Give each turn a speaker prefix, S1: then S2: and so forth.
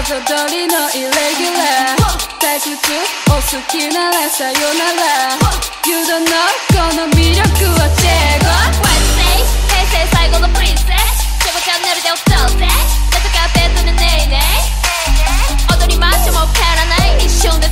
S1: 通りのイレギュラー退屈お好きならさよなら You don't know この魅力はチェゴ
S2: Wednesday 平成最後のプリンセスチェゴチャンネルで踊ろうぜレッドカーペットでねいねい踊りましょうも変わらない一瞬で